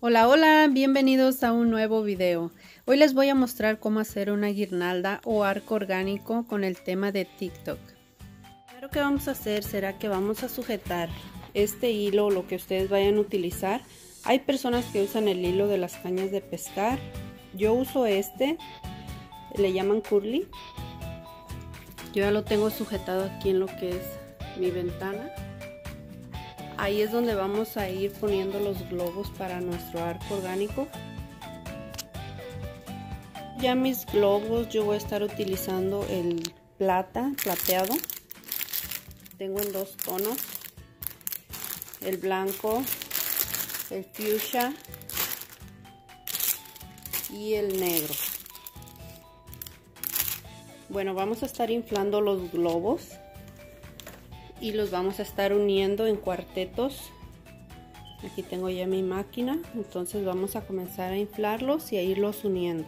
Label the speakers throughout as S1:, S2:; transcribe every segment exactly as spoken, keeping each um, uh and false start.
S1: Hola, hola, bienvenidos a un nuevo video. Hoy les voy a mostrar cómo hacer una guirnalda o arco orgánico con el tema de TikTok. Lo primero que vamos a hacer será que vamos a sujetar este hilo o lo que ustedes vayan a utilizar. Hay personas que usan el hilo de las cañas de pescar. Yo uso este, le llaman curly. Yo ya lo tengo sujetado aquí en lo que es mi ventana. Ahí es donde vamos a ir poniendo los globos para nuestro arco orgánico. Ya mis globos yo voy a estar utilizando el plata, plateado. Tengo en dos tonos, el blanco, el fuchsia y el negro. Bueno, vamos a estar inflando los globos y los vamos a estar uniendo en cuartetos. Aquí tengo ya mi máquina, entonces vamos a comenzar a inflarlos y a irlos uniendo.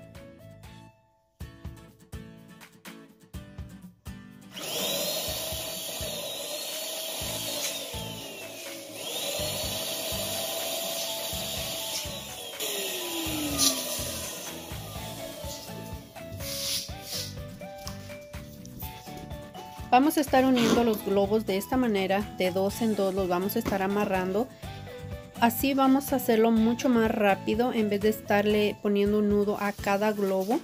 S1: Vamos a estar uniendo los globos de esta manera, de dos en dos los vamos a estar amarrando. Así vamos a hacerlo mucho más rápido en vez de estarle poniendo un nudo a cada globo.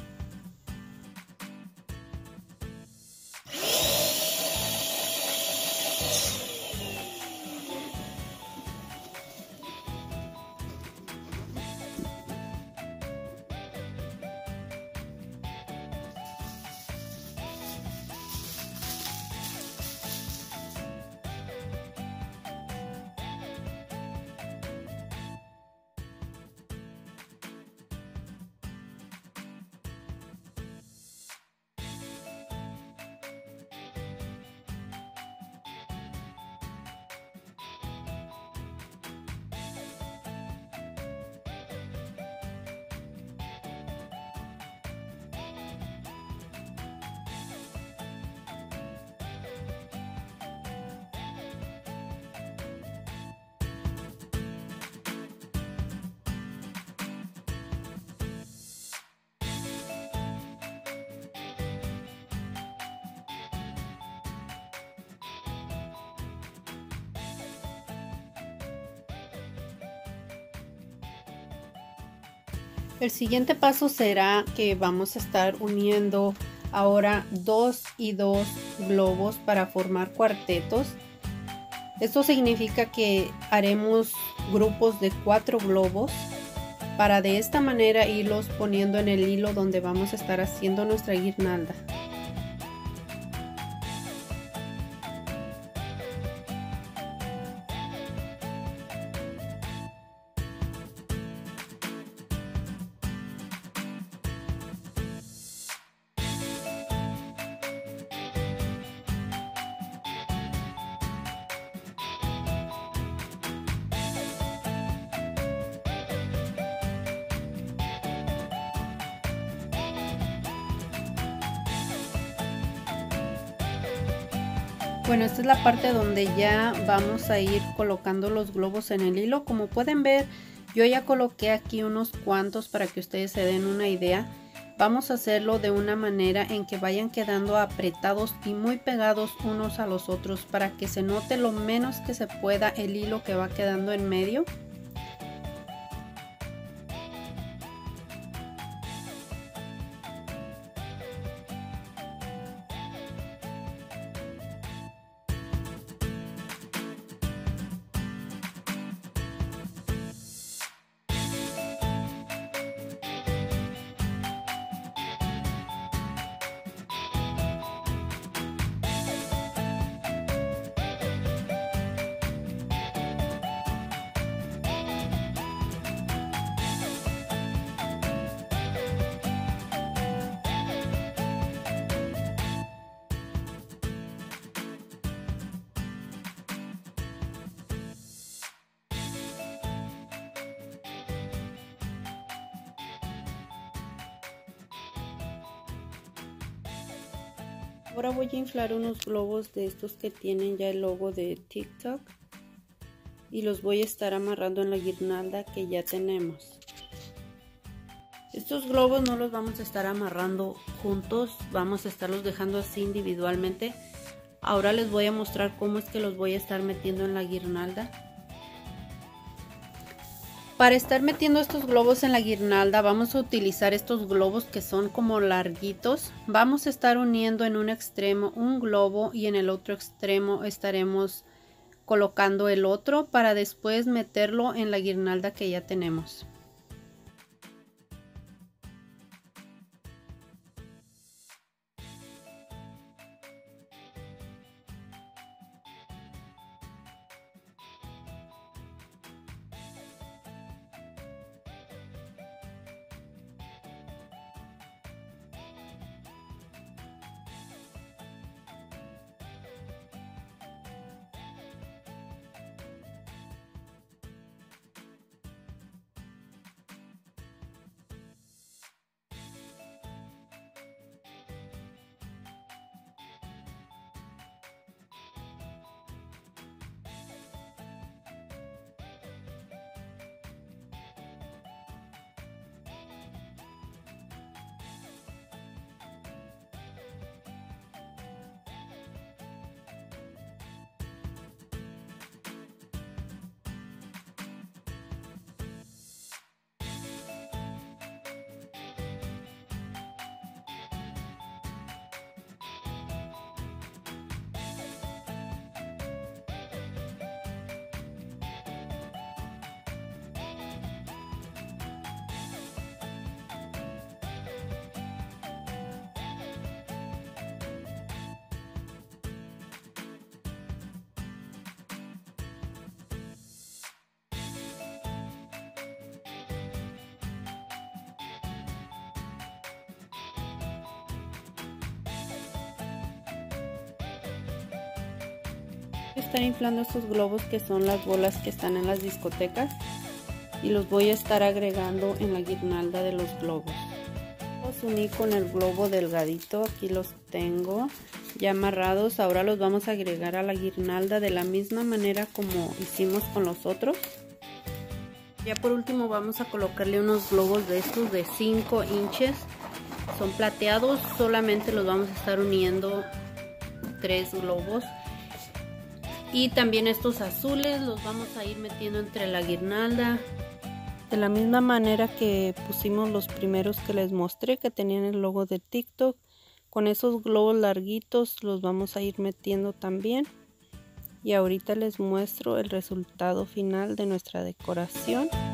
S1: El siguiente paso será que vamos a estar uniendo ahora dos y dos globos para formar cuartetos. Esto significa que haremos grupos de cuatro globos para de esta manera irlos poniendo en el hilo donde vamos a estar haciendo nuestra guirnalda. Bueno, esta es la parte donde ya vamos a ir colocando los globos en el hilo. Como pueden ver, yo ya coloqué aquí unos cuantos para que ustedes se den una idea. Vamos a hacerlo de una manera en que vayan quedando apretados y muy pegados unos a los otros para que se note lo menos que se pueda el hilo que va quedando en medio. Ahora voy a inflar unos globos de estos que tienen ya el logo de TikTok. y los voy a estar amarrando en la guirnalda que ya tenemos. Estos globos no los vamos a estar amarrando juntos, vamos a estarlos dejando así individualmente. Ahora les voy a mostrar cómo es que los voy a estar metiendo en la guirnalda. Para estar metiendo estos globos en la guirnalda vamos a utilizar estos globos que son como larguitos. Vamos a estar uniendo en un extremo un globo y en el otro extremo estaremos colocando el otro para después meterlo en la guirnalda que ya tenemos. Estar inflando estos globos que son las bolas que están en las discotecas y los voy a estar agregando en la guirnalda de los globos. Los uní con el globo delgadito, aquí los tengo ya amarrados. Ahora los vamos a agregar a la guirnalda de la misma manera como hicimos con los otros. Ya por último vamos a colocarle unos globos de estos de cinco inches, son plateados, solamente los vamos a estar uniendo tres globos. Y también estos azules los vamos a ir metiendo entre la guirnalda. De la misma manera que pusimos los primeros que les mostré que tenían el logo de TikTok. Con esos globos larguitos los vamos a ir metiendo también. Y ahorita les muestro el resultado final de nuestra decoración.